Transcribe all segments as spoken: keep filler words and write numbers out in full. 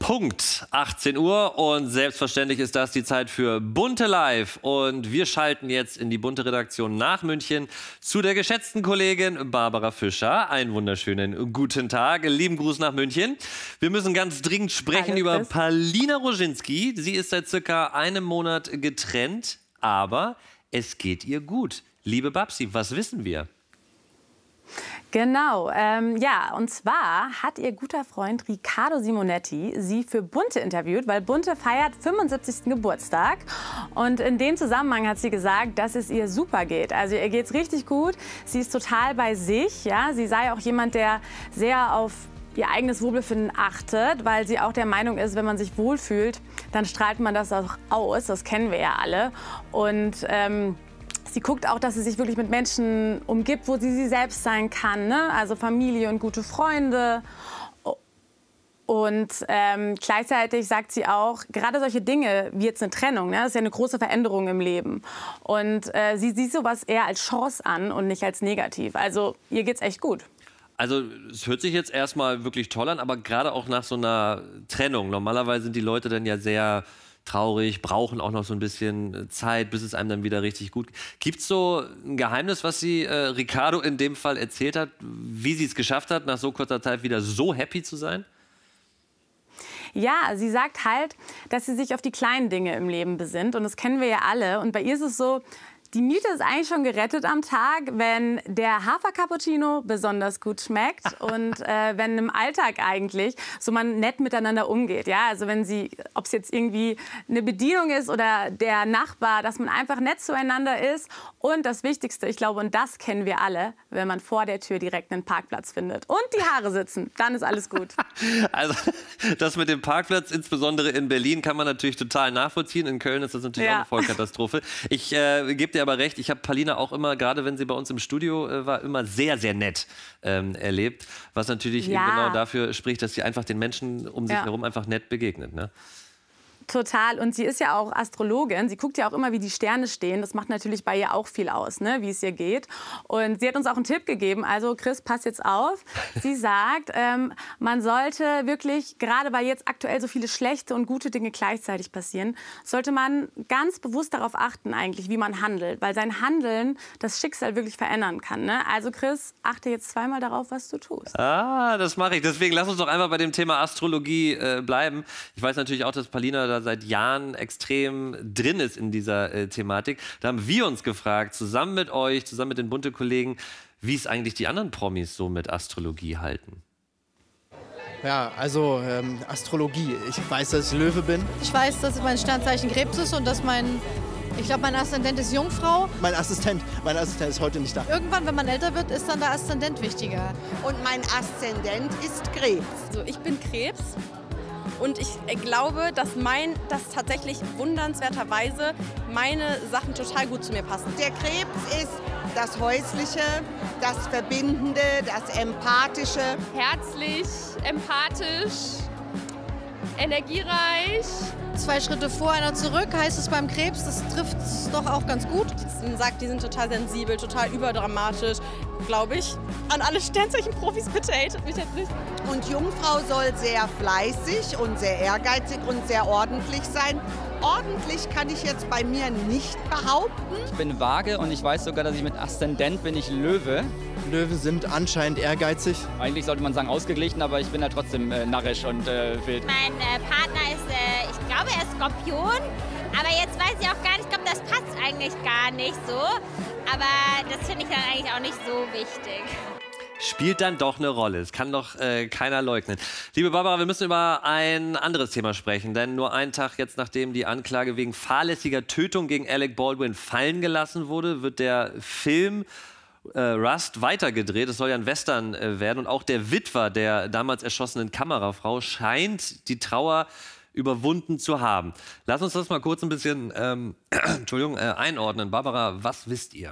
Punkt achtzehn Uhr und selbstverständlich ist das die Zeit für Bunte Live. Und wir schalten jetzt in die Bunte Redaktion nach München zu der geschätzten Kollegin Barbara Fischer. Einen wunderschönen guten Tag, lieben Gruß nach München. Wir müssen ganz dringend sprechen Alles über Best. Palina Roginski. Sie ist seit circa einem Monat getrennt, aber es geht ihr gut. Liebe Babsi, was wissen wir? Genau, ähm, ja, und zwar hat ihr guter Freund Riccardo Simonetti sie für Bunte interviewt, weil Bunte feiert fünfundsiebzigsten Geburtstag. Und in dem Zusammenhang hat sie gesagt, dass es ihr super geht. Also ihr geht's richtig gut, sie ist total bei sich, ja, sie sei auch jemand, der sehr auf ihr eigenes Wohlbefinden achtet, weil sie auch der Meinung ist, wenn man sich wohlfühlt, dann strahlt man das auch aus, das kennen wir ja alle. Und ähm, sie guckt auch, dass sie sich wirklich mit Menschen umgibt, wo sie sie selbst sein kann, ne? Also Familie und gute Freunde. Und ähm, gleichzeitig sagt sie auch, gerade solche Dinge wie jetzt eine Trennung, ne, das ist ja eine große Veränderung im Leben. Und äh, sie sieht sowas eher als Chance an und nicht als negativ. Also ihr geht's echt gut. Also es hört sich jetzt erstmal wirklich toll an, aber gerade auch nach so einer Trennung. Normalerweise sind die Leute dann ja sehr traurig, brauchen auch noch so ein bisschen Zeit, bis es einem dann wieder richtig gut geht. Gibt es so ein Geheimnis, was sie äh, Riccardo in dem Fall erzählt hat, wie sie es geschafft hat, nach so kurzer Zeit wieder so happy zu sein? Ja, sie sagt halt, dass sie sich auf die kleinen Dinge im Leben besinnt. Und das kennen wir ja alle. Und bei ihr ist es so, die Miete ist eigentlich schon gerettet am Tag, wenn der Hafer-Cappuccino besonders gut schmeckt und äh, wenn im Alltag eigentlich so man nett miteinander umgeht. Ja? Also wenn sie, ob es jetzt irgendwie eine Bedienung ist oder der Nachbar, dass man einfach nett zueinander ist. Und das Wichtigste, ich glaube, und das kennen wir alle, wenn man vor der Tür direkt einen Parkplatz findet und die Haare sitzen, dann ist alles gut. Also das mit dem Parkplatz, insbesondere in Berlin, kann man natürlich total nachvollziehen. In Köln ist das natürlich Ja. auch eine Vollkatastrophe. Ich äh, gebe dir aber recht, ich habe Palina auch immer, gerade wenn sie bei uns im Studio äh, war, immer sehr, sehr nett ähm, erlebt. Was natürlich Ja. eben genau dafür spricht, dass sie einfach den Menschen um sich Ja. herum einfach nett begegnet. Ne? Total. Und sie ist ja auch Astrologin. Sie guckt ja auch immer, wie die Sterne stehen. Das macht natürlich bei ihr auch viel aus, ne? Wie es ihr geht. Und sie hat uns auch einen Tipp gegeben. Also Chris, pass jetzt auf. Sie sagt, ähm, man sollte wirklich, gerade weil jetzt aktuell so viele schlechte und gute Dinge gleichzeitig passieren, sollte man ganz bewusst darauf achten, eigentlich, wie man handelt. Weil sein Handeln das Schicksal wirklich verändern kann. Ne? Also Chris, achte jetzt zweimal darauf, was du tust. Ah, das mache ich. Deswegen lass uns doch einfach bei dem Thema Astrologie äh, bleiben. Ich weiß natürlich auch, dass Palina da seit Jahren extrem drin ist in dieser äh, Thematik. Da haben wir uns gefragt, zusammen mit euch, zusammen mit den Bunte-Kollegen, wie es eigentlich die anderen Promis so mit Astrologie halten. Ja, also ähm, Astrologie. Ich weiß, dass ich Löwe bin. Ich weiß, dass mein Sternzeichen Krebs ist und dass mein, ich glaube, mein Aszendent ist Jungfrau. Mein Assistent, mein Assistent ist heute nicht da. Irgendwann, wenn man älter wird, ist dann der Aszendent wichtiger. Und mein Aszendent ist Krebs. Also ich bin Krebs und ich glaube, dass mein, dass tatsächlich wundernswerterweise meine Sachen total gut zu mir passen. Der Krebs ist das Häusliche, das Verbindende, das Empathische. Herzlich, empathisch, energiereich. Zwei Schritte vor, einer zurück, heißt es beim Krebs. Das trifft es doch auch ganz gut. Man sagt, die sind total sensibel, total überdramatisch, glaube ich. An alle Sternzeichen-Profis, bitte hatet mich jetzt nicht. Und Jungfrau soll sehr fleißig und sehr ehrgeizig und sehr ordentlich sein. Ordentlich kann ich jetzt bei mir nicht behaupten. Ich bin Waage und ich weiß sogar, dass ich mit Aszendent bin ich Löwe. Löwe sind anscheinend ehrgeizig. Eigentlich sollte man sagen ausgeglichen, aber ich bin ja trotzdem äh, narrisch und äh, wild. Mein äh, Partner ist, äh, ich glaube, er ist Skorpion. Aber jetzt weiß ich auch gar nicht, ich glaube, das passt eigentlich gar nicht so. Aber das finde ich dann eigentlich auch nicht so wichtig. Spielt dann doch eine Rolle. Das kann doch äh, keiner leugnen. Liebe Barbara, wir müssen über ein anderes Thema sprechen. Denn nur einen Tag jetzt, nachdem die Anklage wegen fahrlässiger Tötung gegen Alec Baldwin fallen gelassen wurde, wird der Film äh, Rust weitergedreht. Es soll ja ein Western äh, werden. Und auch der Witwer der damals erschossenen Kamerafrau scheint die Trauer überwunden zu haben. Lass uns das mal kurz ein bisschen ähm, Entschuldigung, äh, einordnen. Barbara, was wisst ihr?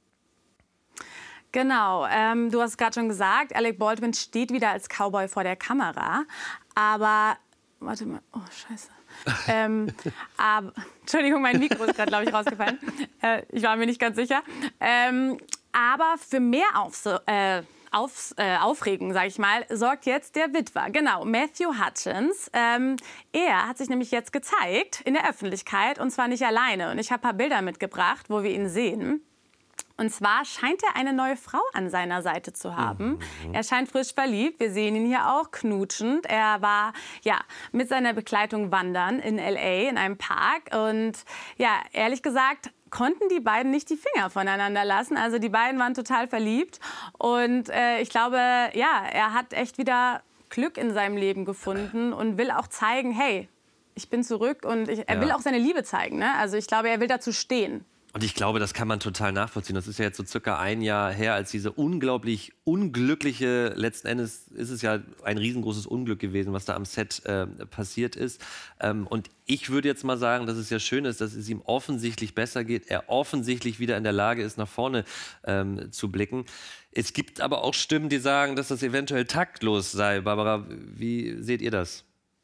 Genau, ähm, du hast gerade schon gesagt, Alec Baldwin steht wieder als Cowboy vor der Kamera. Aber, warte mal, oh scheiße. ähm, aber, Entschuldigung, mein Mikro ist gerade, glaube ich, rausgefallen. Äh, ich war mir nicht ganz sicher. Ähm, aber für mehr Aufs äh, Auf, äh, Aufregung, sage ich mal, sorgt jetzt der Witwer. Genau, Matthew Hutchins. Ähm, er hat sich nämlich jetzt gezeigt in der Öffentlichkeit und zwar nicht alleine. Und ich habe ein paar Bilder mitgebracht, wo wir ihn sehen. Und zwar scheint er eine neue Frau an seiner Seite zu haben. Mhm. Er scheint frisch verliebt. Wir sehen ihn hier auch knutschend. Er war ja mit seiner Begleitung wandern in L A in einem Park. Und ja, ehrlich gesagt, konnten die beiden nicht die Finger voneinander lassen. Also die beiden waren total verliebt. Und äh, ich glaube, ja, er hat echt wieder Glück in seinem Leben gefunden und will auch zeigen, hey, ich bin zurück. Und ich, er ja. will auch seine Liebe zeigen. Ne? Also ich glaube, er will dazu stehen. Und ich glaube, das kann man total nachvollziehen. Das ist ja jetzt so circa ein Jahr her, als diese unglaublich unglückliche, letzten Endes ist es ja ein riesengroßes Unglück gewesen, was da am Set äh, passiert ist. Ähm, und ich würde jetzt mal sagen, dass es ja schön ist, dass es ihm offensichtlich besser geht. Er offensichtlich wieder in der Lage ist, nach vorne ähm, zu blicken. Es gibt aber auch Stimmen, die sagen, dass das eventuell taktlos sei. Barbara, wie seht ihr das?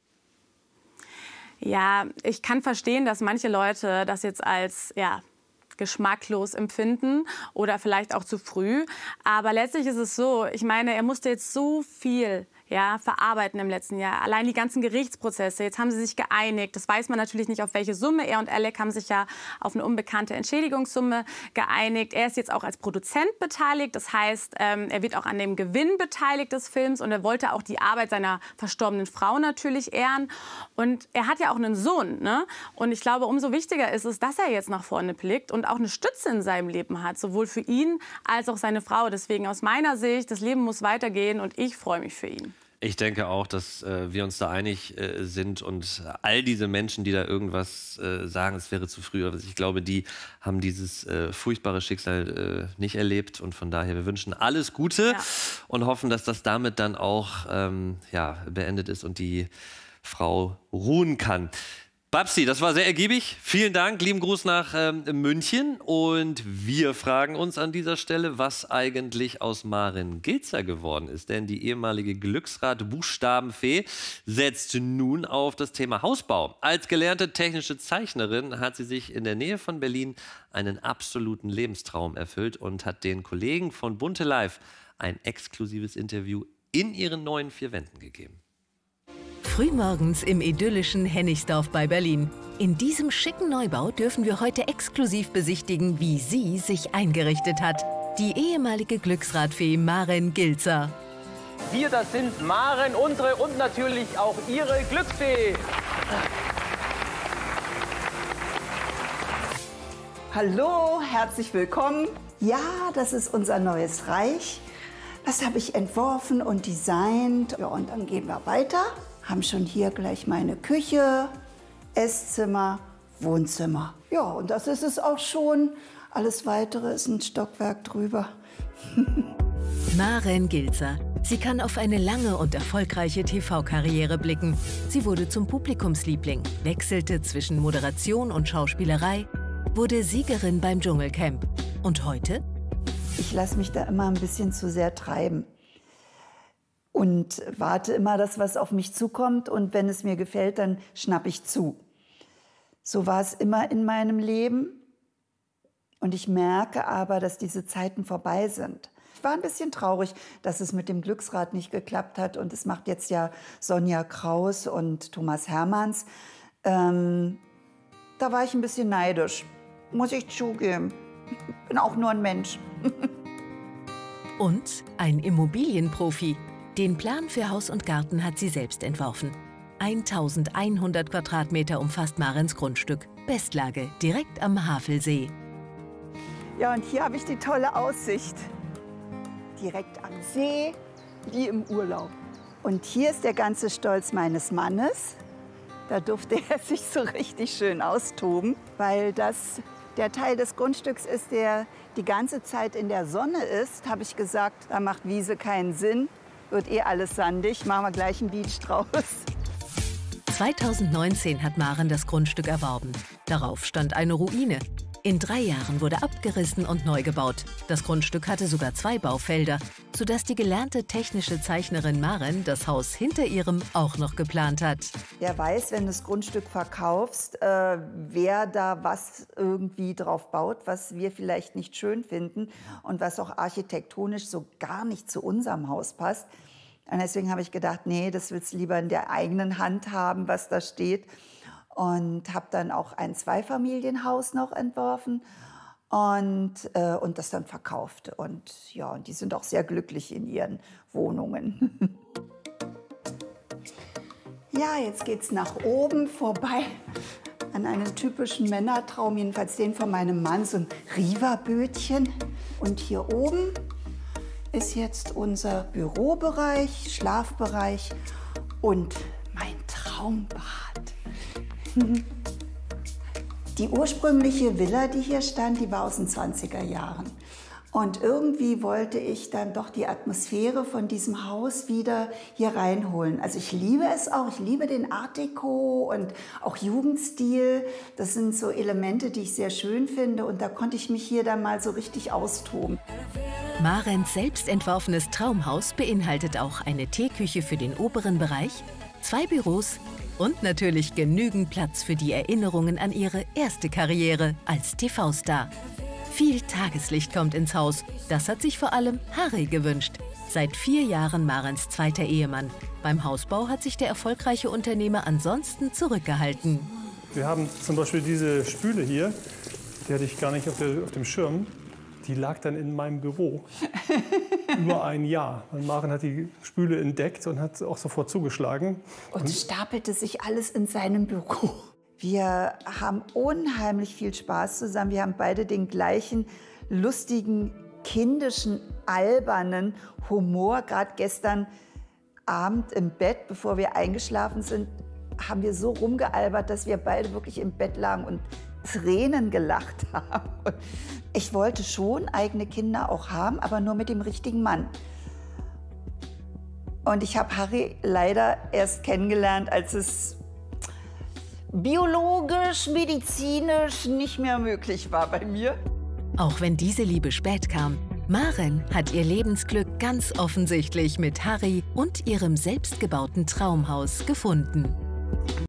Ja, ich kann verstehen, dass manche Leute das jetzt als, ja, geschmacklos empfinden oder vielleicht auch zu früh. Aber letztlich ist es so, ich meine, er musste jetzt so viel ja, verarbeiten im letzten Jahr. Allein die ganzen Gerichtsprozesse, jetzt haben sie sich geeinigt. Das weiß man natürlich nicht, auf welche Summe. Er und Alec haben sich ja auf eine unbekannte Entschädigungssumme geeinigt. Er ist jetzt auch als Produzent beteiligt. Das heißt, ähm, er wird auch an dem Gewinn beteiligt des Films. Und er wollte auch die Arbeit seiner verstorbenen Frau natürlich ehren. Und er hat ja auch einen Sohn. Ne? Und ich glaube, umso wichtiger ist es, dass er jetzt nach vorne blickt und auch eine Stütze in seinem Leben hat. Sowohl für ihn als auch seine Frau. Deswegen aus meiner Sicht, das Leben muss weitergehen. Und ich freue mich für ihn. Ich denke auch, dass äh, wir uns da einig äh, sind und all diese Menschen, die da irgendwas äh, sagen, es wäre zu früh, also ich glaube, die haben dieses äh, furchtbare Schicksal äh, nicht erlebt und von daher, wir wünschen alles Gute ja. und hoffen, dass das damit dann auch ähm, ja, beendet ist und die Frau ruhen kann. Babsi, das war sehr ergiebig. Vielen Dank. Lieben Gruß nach ähm, München. Und wir fragen uns an dieser Stelle, was eigentlich aus Maren Gilzer geworden ist. Denn die ehemalige Glücksrad-Buchstabenfee setzt nun auf das Thema Hausbau. Als gelernte technische Zeichnerin hat sie sich in der Nähe von Berlin einen absoluten Lebenstraum erfüllt und hat den Kollegen von Bunte Live ein exklusives Interview in ihren neuen vier Wänden gegeben. Frühmorgens im idyllischen Hennigsdorf bei Berlin. In diesem schicken Neubau dürfen wir heute exklusiv besichtigen, wie sie sich eingerichtet hat. Die ehemalige Glücksradfee Maren Gilzer. Wir, das sind Maren, unsere und natürlich auch ihre Glücksfee. Hallo, herzlich willkommen. Ja, das ist unser neues Reich. Das habe ich entworfen und designt. Ja, und dann gehen wir weiter. Haben schon hier gleich meine Küche, Esszimmer, Wohnzimmer. Ja, und das ist es auch schon. Alles Weitere ist ein Stockwerk drüber. Maren Gilzer. Sie kann auf eine lange und erfolgreiche T V-Karriere blicken. Sie wurde zum Publikumsliebling, wechselte zwischen Moderation und Schauspielerei, wurde Siegerin beim Dschungelcamp. Und heute? Ich lasse mich da immer ein bisschen zu sehr treiben. Und warte immer, dass was auf mich zukommt. Und wenn es mir gefällt, dann schnapp ich zu. So war es immer in meinem Leben. Und ich merke aber, dass diese Zeiten vorbei sind. Ich war ein bisschen traurig, dass es mit dem Glücksrad nicht geklappt hat. Und es macht jetzt ja Sonja Kraus und Thomas Hermanns. Ähm, da war ich ein bisschen neidisch, muss ich zugeben. Ich bin auch nur ein Mensch. Und ein Immobilienprofi. Den Plan für Haus und Garten hat sie selbst entworfen. eintausendeinhundert Quadratmeter umfasst Marens Grundstück. Bestlage direkt am Havelsee. Ja, und hier habe ich die tolle Aussicht. Direkt am See, wie im Urlaub. Und hier ist der ganze Stolz meines Mannes. Da durfte er sich so richtig schön austoben, weil das der Teil des Grundstücks ist, der die ganze Zeit in der Sonne ist. Habe ich gesagt, da macht Wiese keinen Sinn. Wird eh alles sandig, machen wir gleich einen Beach draus. zweitausendneunzehn hat Maren das Grundstück erworben. Darauf stand eine Ruine. In drei Jahren wurde abgerissen und neu gebaut. Das Grundstück hatte sogar zwei Baufelder, sodass die gelernte technische Zeichnerin Maren das Haus hinter ihrem auch noch geplant hat. Wer weiß, wenn du das Grundstück verkaufst, äh, wer da was irgendwie drauf baut, was wir vielleicht nicht schön finden und was auch architektonisch so gar nicht zu unserem Haus passt. Und deswegen habe ich gedacht, nee, das willst du lieber in der eigenen Hand haben, was da steht. Und habe dann auch ein Zweifamilienhaus noch entworfen und, äh, und das dann verkauft. Und ja, und die sind auch sehr glücklich in ihren Wohnungen. Ja, jetzt geht's nach oben vorbei an einen typischen Männertraum, jedenfalls den von meinem Mann, so ein Riva-Bötchen. Und hier oben ist jetzt unser Bürobereich, Schlafbereich und mein Traumbad. Die ursprüngliche Villa, die hier stand, die war aus den zwanziger Jahren. Und irgendwie wollte ich dann doch die Atmosphäre von diesem Haus wieder hier reinholen. Also ich liebe es auch, ich liebe den Art Deco und auch Jugendstil. Das sind so Elemente, die ich sehr schön finde. Und da konnte ich mich hier dann mal so richtig austoben. Marens selbst entworfenes Traumhaus beinhaltet auch eine Teeküche für den oberen Bereich, zwei Büros und natürlich genügend Platz für die Erinnerungen an ihre erste Karriere als T V-Star. Viel Tageslicht kommt ins Haus. Das hat sich vor allem Harry gewünscht. Seit vier Jahren Marens zweiter Ehemann. Beim Hausbau hat sich der erfolgreiche Unternehmer ansonsten zurückgehalten. Wir haben zum Beispiel diese Spüle hier, die hatte ich gar nicht auf, der, auf dem Schirm. Die lag dann in meinem Büro über ein Jahr. Und Maren hat die Spüle entdeckt und hat auch sofort zugeschlagen. Und es stapelte sich alles in seinem Büro. Wir haben unheimlich viel Spaß zusammen. Wir haben beide den gleichen lustigen, kindischen, albernen Humor. Gerade gestern Abend im Bett, bevor wir eingeschlafen sind, haben wir so rumgealbert, dass wir beide wirklich im Bett lagen und Tränen gelacht haben. Ich wollte schon eigene Kinder auch haben, aber nur mit dem richtigen Mann. Und ich habe Harry leider erst kennengelernt, als es biologisch, medizinisch nicht mehr möglich war bei mir. Auch wenn diese Liebe spät kam, Maren hat ihr Lebensglück ganz offensichtlich mit Harry und ihrem selbstgebauten Traumhaus gefunden.